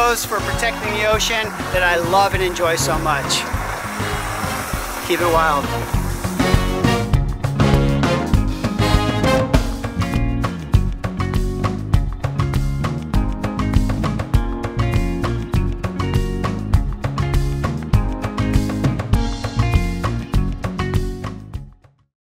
heroes for protecting the ocean that I love and enjoy so much. Keep it wild.